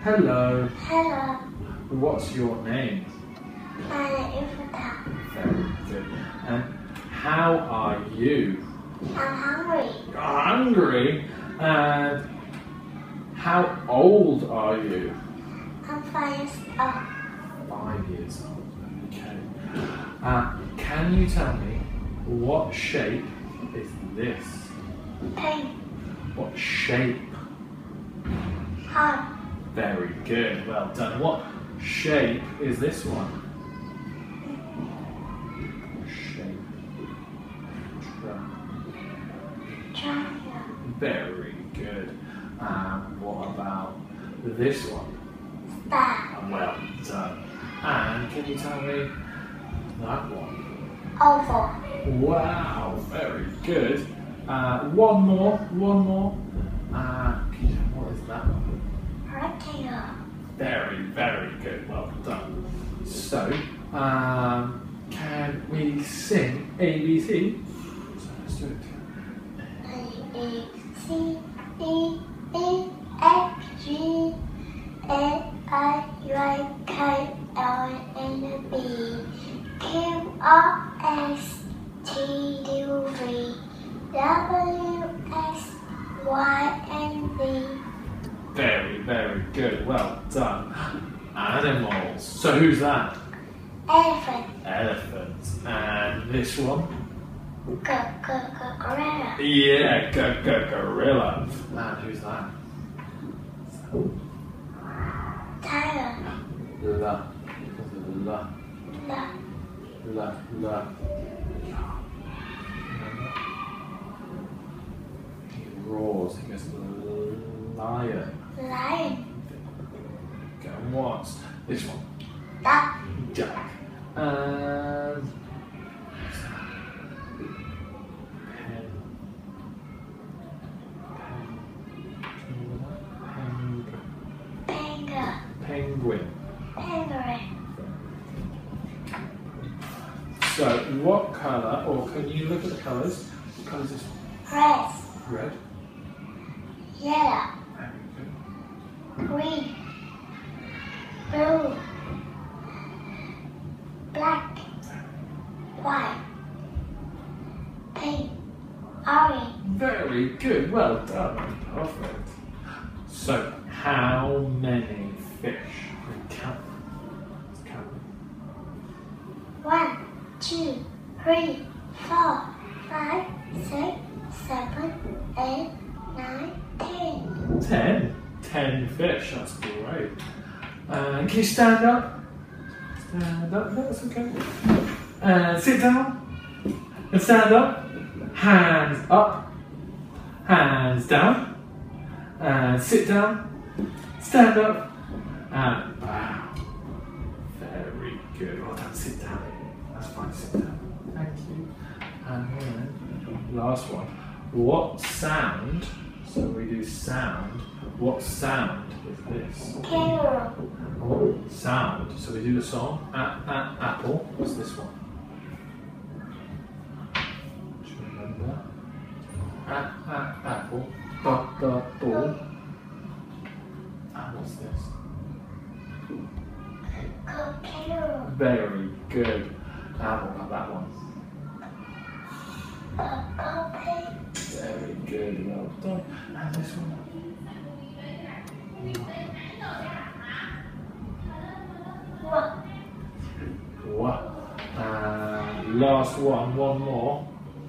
Hello. Hello. What's your name? My name is Vita. Very good. And how are you? I'm hungry. You're hungry? And how old are you? I'm 5 years old. 5 years old. Okay. Can you tell me what shape is this? Pink. What shape? Heart. Very good. Well done. What shape is this one? Shape. Triangle. Very good. What about this one? Star. Well done. And can you tell me that one? Oval. Wow, very good. One more. Can you tell me what is that one? Rectangle. Very, very good. Well done. So, can we sing ABC? So let's do it. A, C, D, E, F, G, A, I, Y, K, L, M, N, B, Q, R, S, T, U, V, W, X, Y, and Z. Very, very good. Well done. Animals. So who's that? Elephant. Elephant. And this one? Gorilla. Yeah, gorilla. And who's that? Tiger. La. He roars. He goes lion. Lion. Okay, and what's this one? Duck. Duck. And penguin. Penguin. So, what colour, or can you look at the colours? What colour is this one? Red. Red. Yellow. Very good. Green. Blue. Black. White. Pink. Orange. Very good. Well done. Perfect. So, how many fish? Count them. Let's count them. 1, 2, 3, 4, 5, 6, 7, 8, 9, 10. 10. 10 fish. That's great. Can you stand up? Stand up. No, that's okay. Sit down. And stand up. Hands up. Hands down. Sit down. Stand up. And bow. Very good. Well done. Sit down. That's fine. Sit down. Thank you. And then last one. What sound? So we do sound. What sound is this? Carol. What sound? So we do the song. Apple. What's this one? Do you remember? Apple. Ball. And what's this? Carol. Very good. What about that one? Puppy. Very good. Well done. And this one? What? Last one more.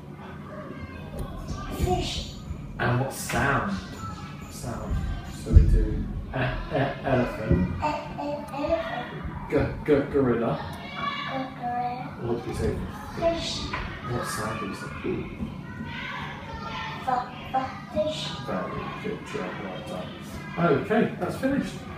Fish. And what sound? Sound. So we do elephant, Elephant. gorilla. Gorilla. What did we say? Fish. What sound did we say? Fish. Very good job. Well done. Okay, that's finished.